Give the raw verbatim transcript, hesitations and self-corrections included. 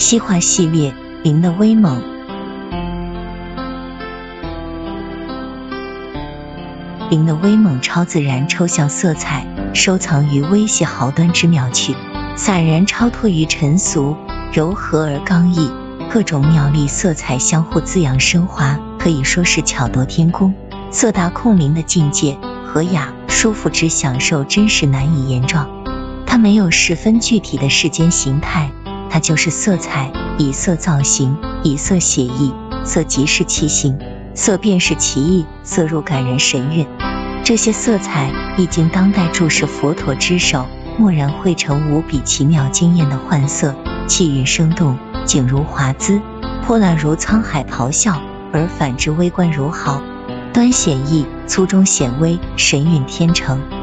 西画系列，零的威猛。零的威猛超自然抽象色彩，收藏于微细豪端之妙趣，洒然超脱于尘俗，柔和而刚毅，各种妙丽色彩相互滋养升华，可以说是巧夺天工，色达空灵的境界，和雅舒服之享受真是难以言状。它没有十分具体的世间形态，它就是色彩，以色造形，以色写意，色即是其形，色便是其意，色入感人神韵。这些色彩已经当代注释佛陀之手，蓦然绘成无比奇妙惊艳的幻色，气韵生动，景如华姿，泼辣如沧海咆哮，而反之微观如毫，端显逸，粗中显微，神韵天成。